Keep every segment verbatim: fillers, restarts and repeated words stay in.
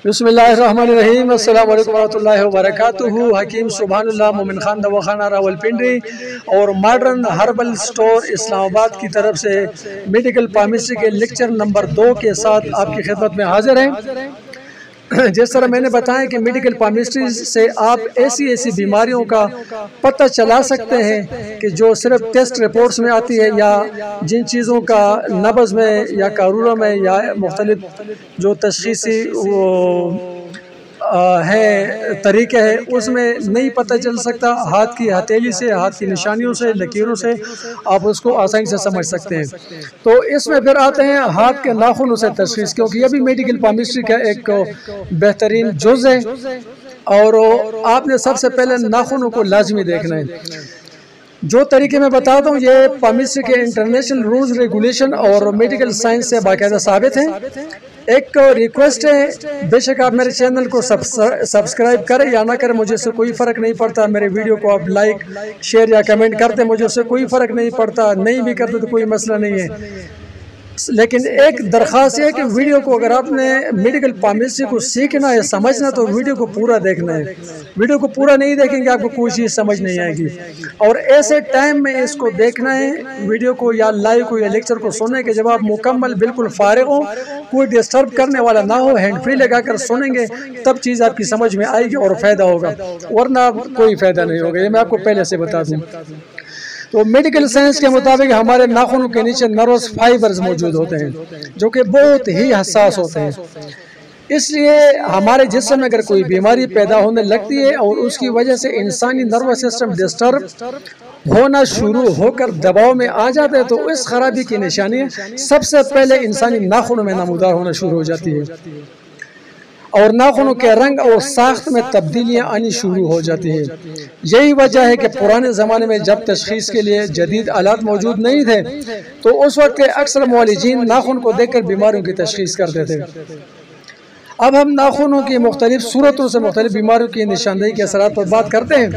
بسم اللہ الرحمن الرحیم السلام علیکم ورحمۃ اللہ وبرکاتہ۔ حکیم سبحان اللہ مومن خان دواخانہ راولپنڈی اور ماڈرن ہربل سٹور اسلام آباد کی طرف سے میڈیکل فارمیسی کے لیکچر نمبر دو کے ساتھ آپ کی خدمت میں حاضر ہیں۔ جس طرح میں نے بتایا کہ میڈیکل فارمیسی سے آپ ایسی ایسی بیماریوں کا پتہ چلا سکتے ہیں کہ جو صرف ٹیسٹ رپورٹس میں آتی ہے، یا جن چیزوں کا نبض میں یا کارورہ میں یا مختلف جو تشخیصی ہے طریقے ہے اس میں نہیں پتہ چل سکتا۔ ہاتھ کی ہتھیلی سے، ہاتھ کی نشانیوں سے، لکیروں سے آپ اس کو آسانی سے سمجھ سکتے ہیں۔ تو اس میں پھر آتے ہیں ہاتھ کے ناخنوں سے تشخیص، کیونکہ یہ بھی میڈیکل فارمیسی کا ایک بہترین جز ہے، اور آپ نے سب سے پہلے ناخنوں کو لازمی دیکھنا ہے۔ جو طریقے میں بتاتا ہوں یہ فارمیسی کے انٹرنیشنل رولز ریگولیشن اور میڈیکل سائنس سے باقاعدہ ثابت ہیں۔ ایک ریکویسٹ ہے، بے شک آپ میرے چینل کو سبسکرائب کریں یا نہ کریں، مجھے اس سے کوئی فرق نہیں پڑتا۔ میرے ویڈیو کو آپ لائک، شیئر یا کمنٹ کرتے، مجھے اس سے کوئی فرق نہیں پڑتا، نہیں بھی کرتے تو کوئی مسئلہ نہیں ہے۔ لیکن ایک درخواست ہے کہ ویڈیو کو اگر آپ نے میڈیکل فارمیسی کو سیکھنا ہے، سمجھنا، تو ویڈیو کو پورا دیکھنا ہے۔ ویڈیو کو پورا نہیں دیکھیں گے آپ کو کوئی چیز سمجھ نہیں آئے گی، اور ایسے ٹائم میں اس کو دیکھنا ہے ویڈیو کو یا لائیو کو یا لیکچر کو سننے کے جب آپ مکمل بالکل فارغ ہوں، کوئی ڈسٹرب کرنے والا نہ ہو، ہینڈ فری لگا کر سنیں گے، تب چیز آپ کی سمجھ میں آئے گی اور فائدہ ہوگا، ورنہ کوئی فائدہ نہیں ہوگا۔ یہ میں آپ کو پہلے سے بتا دوں۔ تو میڈیکل سائنس کے مطابق ہمارے ناخنوں کے نیچے نروس فائبرز موجود ہوتے ہیں جو کہ بہت ہی حساس ہوتے ہیں۔ اس لیے ہمارے جسم میں اگر کوئی بیماری پیدا ہونے لگتی ہے اور اس کی وجہ سے انسانی نروس سسٹم ڈسٹرب ہونا شروع ہو کر دباؤ میں آ جاتے ہیں، تو اس خرابی کی نشانی سب سے پہلے انسانی ناخنوں میں نمودار ہونا شروع ہو جاتی ہے، اور ناخنوں کے رنگ اور ساخت میں تبدیلیاں آنی شروع ہو جاتی ہیں۔ یہی وجہ ہے کہ پرانے زمانے میں جب تشخیص کے لیے جدید آلات موجود نہیں تھے تو اس وقت کے اکثر معالجین ناخن کو دیکھ کر بیماریوں کی تشخیص کرتے تھے۔ اب ہم ناخنوں کی مختلف صورتوں سے مختلف بیماریوں کی نشاندہی کے اثرات پر بات کرتے ہیں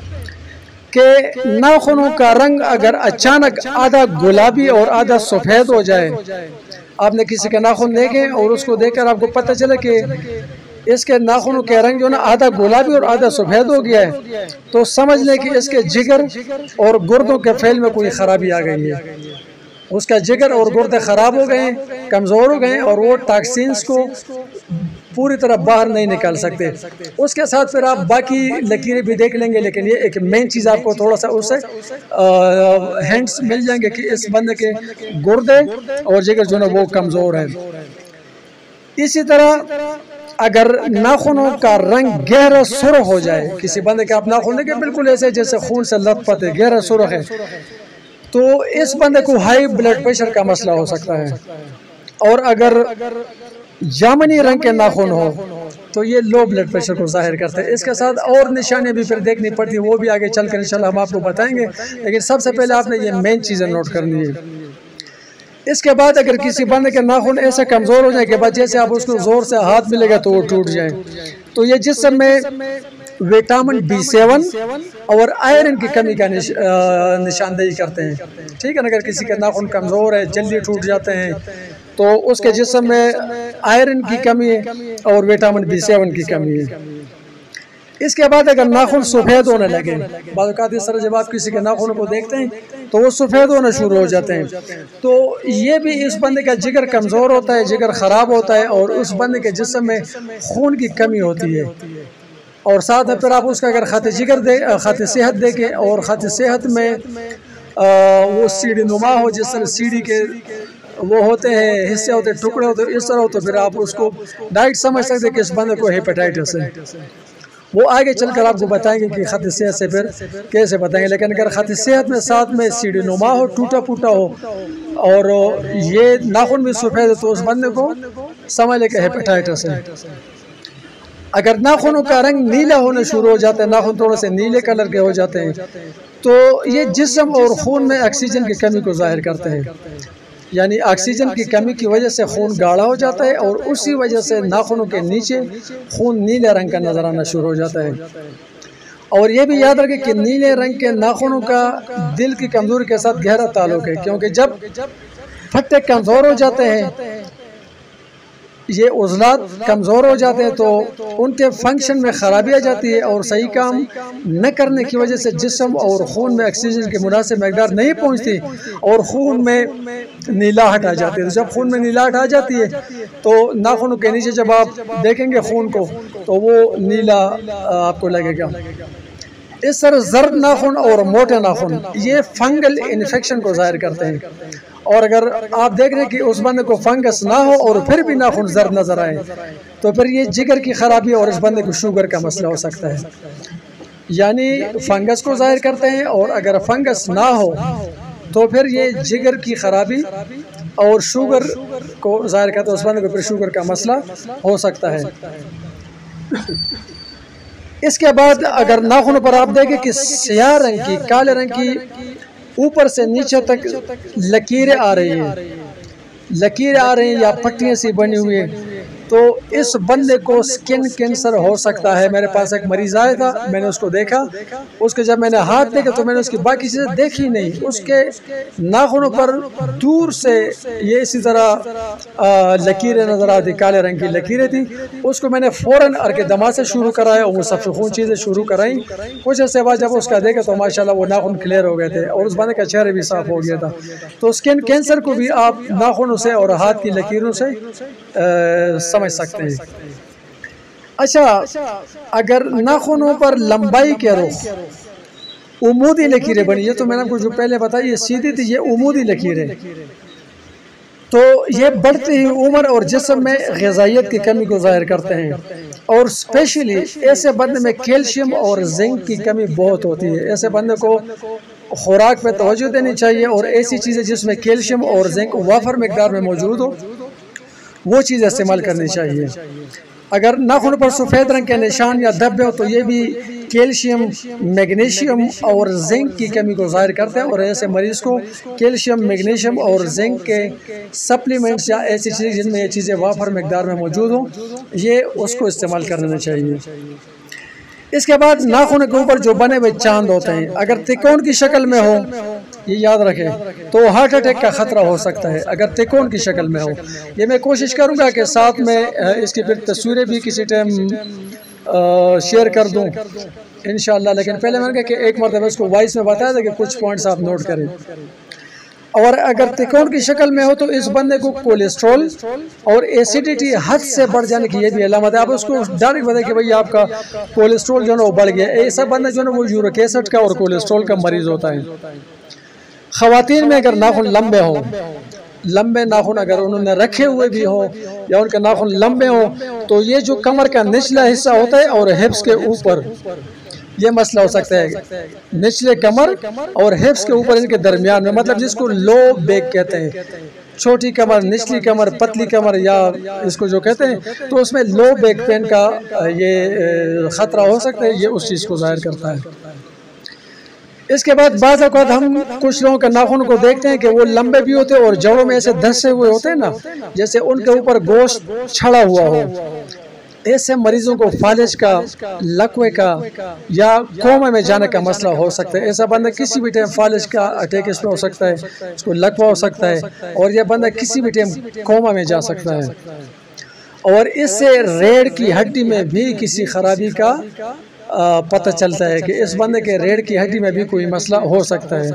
کہ ناخنوں کا رنگ اگر اچانک آدھا گلابی اور آدھا سفید ہو جائے، آپ نے کسی کا ناخن دیکھیں اور اس کو دیکھ کر آپ کو پتہ چلے کہ اس کے ناخنوں کے رنگ جو نا آدھا گلابی اور آدھا سفید ہو گیا ہے، تو سمجھ لیں کہ اس کے جگر اور گردوں کے پھیل میں کوئی خرابی آ گئی ہے۔ اس کا جگر اور گردے خراب ہو گئے ہیں، کمزور ہو گئے ہیں، اور وہ ٹاکسینز کو پوری طرح باہر نہیں نکال سکتے۔ اس کے ساتھ پھر آپ باقی لکیریں بھی دیکھ لیں گے، لیکن یہ ایک مین چیز آپ کو تھوڑا سا اس سے ہینڈس مل جائیں گے کہ اس بندے کے گردے اور جگر جو نا وہ کمزور ہے۔ اسی طرح اگر ناخنوں کا رنگ گہرا سرخ ہو جائے، کسی بندے کے آپ ناخن دیکھیں بالکل ایسے جیسے خون سے لت پت ہے، گہرا سرخ ہے، تو اس بندے کو ہائی بلڈ پریشر کا مسئلہ ہو سکتا ہے۔ اور اگر جامنی رنگ کے ناخن ہو تو یہ لو بلڈ پریشر کو ظاہر کرتے ہیں۔ اس کے ساتھ اور نشانیاں بھی پھر دیکھنی پڑتی ہیں، وہ بھی آگے چل کر انشاءاللہ ہم آپ کو بتائیں گے، لیکن سب سے پہلے آپ نے یہ مین چیزیں نوٹ کرنی ہے۔ اس کے بعد اگر کسی بندے کے ناخن ایسے کمزور ہو جائے کہ بعد جیسے آپ اس کو زور سے ہاتھ ملے گا تو وہ ٹوٹ جائیں، تو یہ جسم میں وٹامن بی سیون اور آئرن کی کمی کا نشاندہی کرتے ہیں، ٹھیک ہے نا۔ اگر کسی کا ناخن کمزور ہے، جلدی ٹوٹ جاتے ہیں، تو اس کے جسم میں آئرن کی کمی ہے اور وٹامن بی سیون کی کمی ہے۔ اس کے بعد اگر ناخن سفید ہونے لگے، بعض اوقات اس طرح جب آپ کسی کے ناخنوں کو دیکھتے ہیں تو وہ سفید ہونا شروع ہو جاتے ہیں، تو یہ بھی اس بندے کا جگر کمزور ہوتا ہے، جگر خراب ہوتا ہے، اور اس بندے کے جسم میں خون کی کمی ہوتی ہے۔ اور ساتھ میں پھر آپ اس کا اگر خط جگر دے خط صحت دیکھیں، اور خط صحت میں وہ سیڑھی نما ہو، جس طرح سیڑھی کے وہ ہوتے ہیں حصے ہوتے ہیں، ٹکڑے ہوتے ہیں، اس طرح ہو، تو پھر آپ اس کو ڈائریکٹ سمجھ سکتے ہیں کہ اس بندے کو ہیپیٹائٹس ہے۔ وہ آگے چل کر آپ کو بتائیں گے کہ خط صحت سے پھر کیسے بتائیں گے، لیکن اگر خط صحت میں ساتھ میں سیڑھی نما ہو، ٹوٹا پوٹا ہو، اور یہ ناخن بھی سفید ہے، تو اس بندے کو سمجھ لے کہ ہیپیٹائٹس ہے۔ اگر ناخنوں کا رنگ نیلا ہونا شروع ہو جاتا ہے، ناخن تھوڑے سے نیلے کلر کے ہو جاتے ہیں، تو یہ جسم اور خون میں آکسیجن کی کمی کو ظاہر کرتے ہیں، یعنی آکسیجن کی کمی کی وجہ سے خون گاڑھا ہو جاتا ہے، اور اسی وجہ سے ناخنوں کے نیچے خون نیلے رنگ کا نظر آنا شروع ہو جاتا ہے۔ اور یہ بھی یاد رکھیں کہ نیلے رنگ کے ناخنوں کا دل کی کمزوری کے ساتھ گہرا تعلق ہے، کیونکہ جب پھٹے کمزور ہو جاتے ہیں یہ عضلات کمزور ہو جاتے ہیں تو ان کے فنکشن میں خرابی آ جاتی ہے اور صحیح کام نہ کرنے کی وجہ سے جسم اور خون میں آکسیجن کی مناسب مقدار نہیں پہنچتی اور خون میں نیلاہٹ آ جاتی ہے. جب خون میں نیلاہٹ آ جاتی ہے تو ناخنوں کے نیچے جب آپ دیکھیں گے خون کو تو وہ نیلا آپ کو لگے گا. اس طرح زرد ناخن اور موٹے ناخن یہ فنگل انفیکشن کو ظاہر کرتے ہیں. اور اگر آپ دیکھ رہے ہیں کہ اس بندے کو فنگس نہ ہو اور پھر بھی ناخن زرد نظر آئے تو پھر یہ جگر کی خرابی اور اس بندے کو شوگر کا مسئلہ ہو سکتا ہے. یعنی فنگس کو ظاہر کرتے ہیں اور اگر فنگس نہ ہو تو پھر یہ جگر کی خرابی اور شوگر کو ظاہر کرتے ہیں. اس بندے کو پھر شوگر کا مسئلہ ہو سکتا ہے. اس کے بعد اگر ناخنوں پر آپ دیکھیں کہ سیاہ رنگ کی کالے رنگ کی اوپر سے نیچے تک لکیریں آ رہی ہیں لکیریں آ رہی ہیں یا پٹیاں سی بنی ہوئی ہیں تو اس بندے کو سکن کینسر ہو سکتا ہے. میرے پاس ایک مریض آیا تھا, میں نے اس کو دیکھا, اس کے جب میں نے ہاتھ دیکھا تو میں نے اس کی باقی چیزیں دیکھی نہیں. اس کے ناخنوں پر دور سے یہ اسی طرح لکیریں نظر آتی, کالے رنگ کی لکیریں تھیں. اس کو میں نے فوراً ار کے دما سے شروع کرایا اور وہ سب سے خون چیزیں شروع کرائیں. کچھ عرصے بعد جب اس کا دیکھا تو ماشاءاللہ وہ ناخن کلیئر ہو گئے تھے اور اس بندے کا چہرہ بھی صاف ہو گیا تھا. تو سکن کینسر کو بھی آپ ناخنوں سے اور ہاتھ کی لکیروں سے سمجھ سکتے ہیں. اچھا, اگر ناخنوں پر لمبائی کے رخ عمودی لکیریں بنی, یہ تو میں نے آپ کو جو پہلے بتائی یہ سیدھی تھی, یہ عمودی لکیریں, تو یہ بڑھتی ہی عمر اور جسم میں غذائیت کی کمی کو ظاہر کرتے ہیں. اور اسپیشلی ایسے بندے میں کیلشیم اور زنک کی کمی بہت ہوتی ہے. ایسے بندے کو خوراک پہ توجہ دینی چاہیے اور ایسی چیزیں جس میں کیلشیم اور زنک وافر مقدار میں موجود ہو وہ چیز استعمال کرنی چاہیے. اگر ناخن پر سفید رنگ کے نشان یا دھبے ہو تو یہ بھی کیلشیم, میگنیشیم اور زنک کی کمی کو ظاہر کرتے ہیں اور ایسے مریض کو کیلشیم, میگنیشیم اور زنک کے سپلیمنٹس یا ایسی چیزیں جن میں یہ چیزیں وافر مقدار میں موجود ہوں یہ اس کو استعمال کرنا چاہیے. اس کے بعد ناخن کے اوپر جو بنے ہوئے چاند ہوتے ہیں اگر تکون کی شکل میں ہو, یہ یاد رکھیں, تو ہارٹ اٹیک کا خطرہ ہو سکتا ہے اگر تکون کی شکل میں ہو. یہ میں کوشش کروں گا کہ ساتھ میں اس کی پھر تصویریں بھی کسی ٹائم شیئر کر دوں انشاءاللہ, لیکن پہلے میں نے کہا کہ ایک مرتبہ اس کو وائس میں بتایا تھا کہ کچھ پوائنٹس آپ نوٹ کریں. اور اگر تکون کی شکل میں ہو تو اس بندے کو کولیسٹرول اور ایسیڈیٹی حد سے بڑھ جانے کی یہ بھی علامت ہے. آپ اس کو ڈائریکٹ بتائیں کہ بھئی آپ کا کولیسٹرول جو ہے وہ بڑھ گیا. ایسا بندہ جو ہے وہ یورک ایسڈ کا اور کولیسٹرول کا مریض ہوتا ہے. خواتین میں اگر ناخن لمبے ہوں, لمبے ناخن اگر انہوں نے رکھے ہوئے بھی ہوں یا ان کے ناخن لمبے ہوں تو یہ جو کمر کا نچلا حصہ ہوتا ہے اور ہپس کے اوپر یہ مسئلہ ہو سکتا ہے. نچلے کمر اور ہپس کے اوپر ان کے درمیان میں, مطلب جس کو لو بیک کہتے ہیں, چھوٹی کمر, نچلی کمر, پتلی کمر یا اس کو جو کہتے ہیں, تو اس میں لو بیک پین کا یہ خطرہ ہو سکتا ہے. یہ اس چیز کو ظاہر کرتا ہے. اس کے بعد بعض اوقات ہم کچھ لوگوں کے ناخن کو دیکھتے ہیں کہ وہ لمبے بھی ہوتے ہیں اور جوڑوں میں ایسے دھسے ہوئے ہوتے ہیں نا, جیسے ان کے اوپر گوشت چھڑا ہوا ہو. ایسے مریضوں کو فالج کا, لکوے کا یا کوما میں جانے کا مسئلہ ہو سکتا ہے. ایسا بندہ کسی بھی ٹائم فالج کا اٹیک اس میں ہو سکتا ہے, اس کو لکوا ہو سکتا ہے اور یہ بندہ کسی بھی ٹائم کوما میں جا سکتا ہے. اور اس سے ریڑھ کی ہڈی میں بھی کسی خرابی کا پتہ چلتا ہے کہ اس بندے کے ریڑھ کی ہڈی میں بھی کوئی مسئلہ ہو سکتا ہے.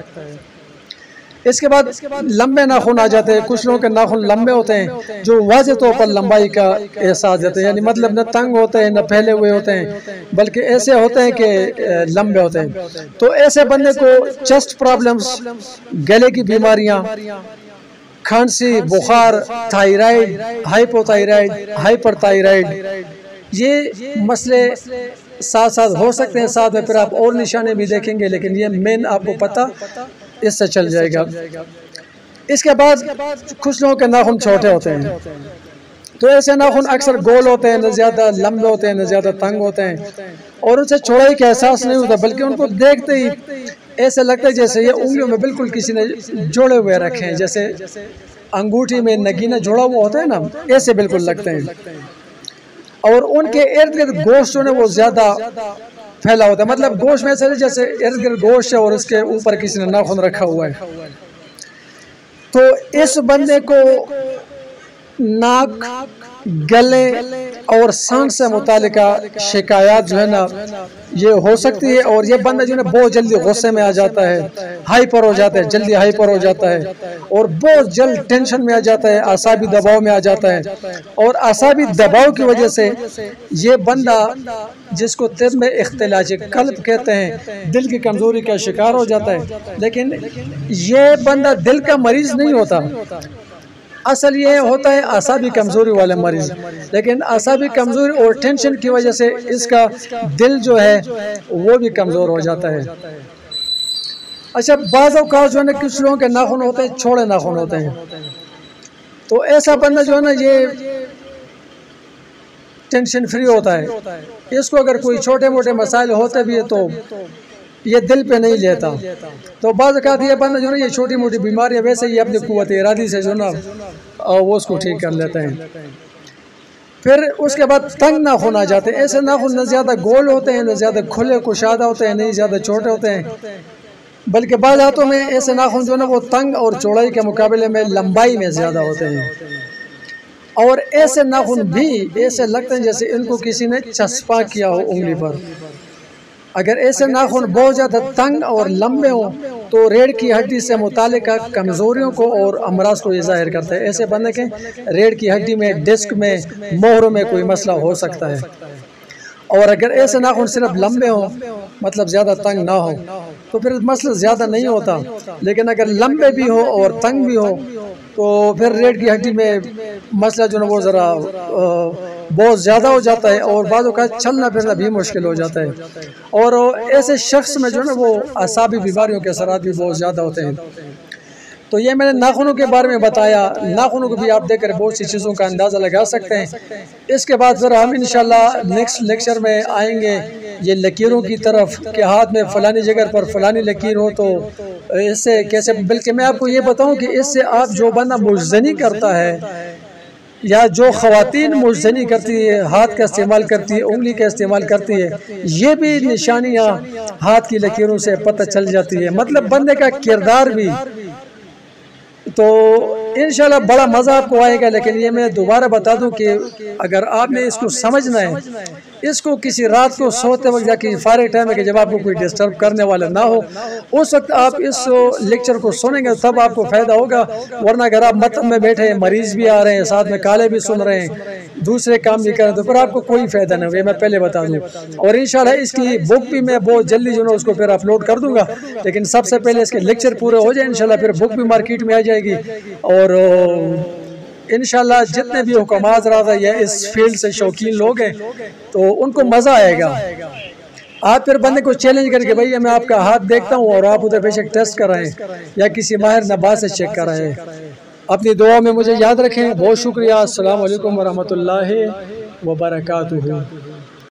اس کے بعد لمبے ناخن آ جاتے ہیں. کچھ لوگوں کے ناخن لمبے ہوتے ہیں جو واضح طور پر لمبائی کا احساس دیتے ہیں, یعنی مطلب نہ تنگ ہوتے ہیں نہ پھیلے ہوئے ہوتے ہیں بلکہ ایسے ہوتے ہیں کہ لمبے ہوتے ہیں. تو ایسے بندے کو چیسٹ پرابلمز, گلے کی بیماریاں, کھانسی, بخار, thyroid, hypothyroid, hyperthyroid, یہ مسئلے ساتھ ساتھ ہو سکتے ہیں. ساتھ میں پھر آپ اور نشانے بھی دیکھیں گے لیکن یہ مین آپ کو پتہ اس سے چل جائے گا. اس کے بعد کچھ لوگوں کے ناخن چھوٹے ہوتے ہیں تو ایسے ناخن اکثر گول ہوتے ہیں, نہ زیادہ لمبے ہوتے ہیں نہ زیادہ تنگ ہوتے ہیں اور ان سے چوڑائی کا احساس نہیں ہوتا بلکہ ان کو دیکھتے ہی ایسے لگتا ہے جیسے یہ انگلیوں میں بالکل کسی نے جوڑے ہوئے رکھے ہیں, جیسے انگوٹھی میں نگینہ جوڑا ہوا ہوتا ہے نا, ایسے بالکل لگتے ہیں. اور ان کے ارد گرد گوشت جو ہے وہ زیادہ پھیلا ہوتا ہے, مطلب گوشت میں ایسے جیسے ارد گرد گوشت ہے اور اس کے اوپر کسی نے ناخن رکھا ہوا ہے. تو اس بندے کو नाक, गले और सांस से मुतालिका शिकायत जो है ना ये हो सकती है। और ये बंदा जो है ना बहुत जल्दी गुस्से में आ जाता है, हाइपर हो जाता है, जल्दी हाइपर हो जाता है और बहुत जल्द टेंशन में आ जाता है, आसाबी दबाव में आ जाता है। और आसाबी दबाव की वजह से ये बंदा, जिसको तिब में इख्तिलाज कल्ब कहते हैं, दिल की कमज़ोरी का शिकार हो जाता है। लेकिन ये बंदा दिल का मरीज़ नहीं होता, असल ये होता है आसाबी कमज़ोरी वाला मरीज़। लेकिन आसाबी कमज़ोरी और टेंशन की वजह से इसका दिल जो है वो भी कमज़ोर हो जाता है। अच्छा, बाज़ औक़ात जो है ना कुछ लोगों के नाखून होते हैं छोड़े नाखून होते हैं, तो ऐसा बंदा जो है ना ये टेंशन फ्री होता है। इसको अगर कोई छोटे मोटे मसाइल होते भी है तो ये दिल पे नहीं लेता। तो बाज़ औक़ात ये बंदा जो है ये छोटी मोटी बीमारियाँ वैसे ही अपनी क़ुव्वत इरादी से जो ना वो उसको ठीक कर लेते हैं। फिर उसके बाद तंग नाखून आ जाते हैं। ऐसे नाखून न ज़्यादा गोल होते हैं, न ज़्यादा खुले कुशादा होते हैं, नहीं ज़्यादा छोटे होते हैं, बल्कि बाज़ हाथों में ऐसे नाखून जो ना वो तंग और चौड़ाई के मुकाबले में लंबाई में ज़्यादा होते हैं। और ऐसे नाखून भी ऐसे लगते हैं जैसे इनको किसी ने चस्पा किया हो उंगली पर। अगर ऐसे नाखून बहुत ज़्यादा तंग और लंबे हों तो रीढ़ की हड्डी से मुतालिका कमज़ोरियों को और अमराज को ये ज़ाहिर करता है। ऐसे बंदे के रीढ़ की हड्डी में, डिस्क में, मोहरों में कोई मसला हो सकता है। और अगर ऐसे नाखून सिर्फ लंबे हों, मतलब ज़्यादा तंग ना हो, तो फिर मसला ज़्यादा नहीं होता। लेकिन अगर लंबे भी हो और तंग भी हो तो फिर रीढ़ की हड्डी में मसला जो है वो ज़रा बहुत ज़्यादा हो जाता है और बाज़ों का चलना फिरना भी मुश्किल हो जाता है। और ऐसे शख्स में जो है ना वो असाबी बीमारियों के असरात भी बहुत ज़्यादा होते हैं। तो ये मैंने नाखूनों के बारे में बताया। नाखूनों को भी आप देखकर बहुत सी चीज़ों का अंदाज़ा लगा सकते हैं। इसके बाद ज़रा हम इंशाल्लाह नेक्स्ट लेक्चर में आएंगे ये लकीरों की तरफ कि हाथ में फ़लानी जगह पर फ़लानी लकीर हो तो इससे कैसे, बल्कि मैं आपको ये बताऊं कि इससे आप जो बंदा मुज़्ज़नी करता है या जो ख़वातीन मुज़्ज़नी करती है, हाथ का इस्तेमाल करती है, उंगली का इस्तेमाल करती है, ये भी निशानियाँ हाथ की लकीरों से पता चल जाती है, मतलब बंदे का किरदार भी। तो इंशाल्लाह बड़ा मज़ा आपको आएगा। लेकिन ये मैं दोबारा बता दूं कि अगर आपने इसको समझना है, इसको किसी रात को सोते वक्त या किसी फारे टाइम में कि जब आपको कोई डिस्टर्ब करने वाला ना हो, उस वक्त आप इस लेक्चर को सुनेंगे तब आपको फ़ायदा होगा। वरना अगर आप मतन में बैठे, मरीज़ भी आ रहे हैं, साथ में काले भी सुन रहे हैं, दूसरे काम भी करें, तो फिर आपको कोई फ़ायदा नहीं होगा, मैं पहले बता दूँ। और इंशाल्लाह इसकी बुक भी मैं बहुत जल्दी जो है उसको फिर अपलोड कर दूँगा। लेकिन सबसे पहले इसके लेक्चर पूरे हो जाए इंशाल्लाह, फिर बुक भी मार्केट में आ जाएगी। और इंशाल्लाह जितने भी हुक्मात रहा या इस फील्ड से शौकीन लोग हैं तो उनको मज़ा आएगा। आप फिर बंदे को चैलेंज करके भैया मैं आपका हाथ देखता हूँ और आप उधर बेशक टेस्ट कराएं या किसी माहिर नबाज से चेक कराएं। अपनी दुआ में मुझे याद रखें। बहुत शुक्रिया। अस्सलाम वालेकुम वरहमतुल्लाहि वबरकातुहू।